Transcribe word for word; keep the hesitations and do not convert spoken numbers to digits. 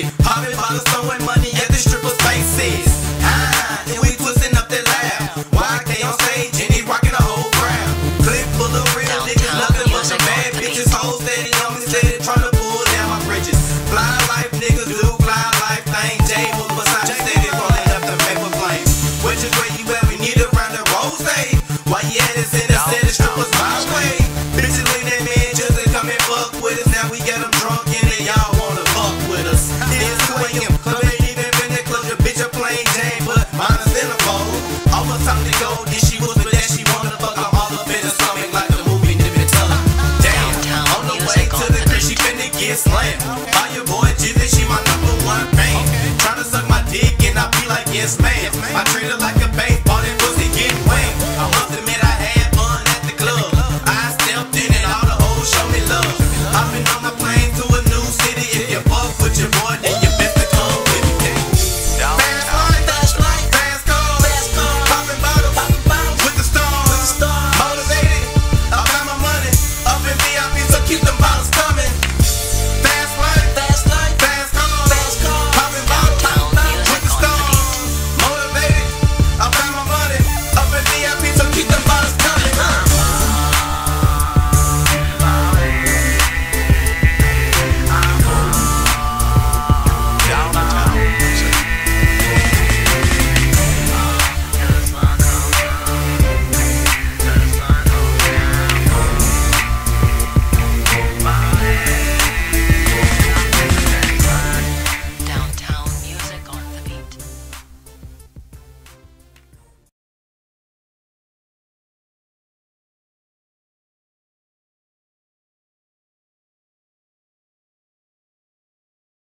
shit. Popping bottles, throwing money at the strippers' faces. Ah, and we twisting up that laugh. Y K on stage and he rocking the whole crowd. Clip full of real niggas, nothing but some bad bitches. Hoes steady on me, steady trying to pull down my bridges. Fly life niggas do fly life thing. Jay was beside me, steady rolling up the paper flames. Which is where you at? We need around the rose day. Why you at us in the city strippers my way? Bitches leave that man just to come and fuck with us. Now we got them drunk and they y'all wanna fuck with us. It's two A M, club ain't even been that club. The bitch a plain Jane, but mine is in a fold. Almost time to go, then she was with that she wanna fuck. I'm all up in her stomach like the movie Nip and Tuck. Damn, on the way to the crib she finna get slammed. By your boy Jizzy, she my number one fan. Tryna suck my dick and I be like yes ma'am. I treat her like a baby.